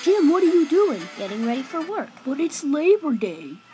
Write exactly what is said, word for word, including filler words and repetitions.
Jim, what are you doing? Getting ready for work. But it's Labor Day.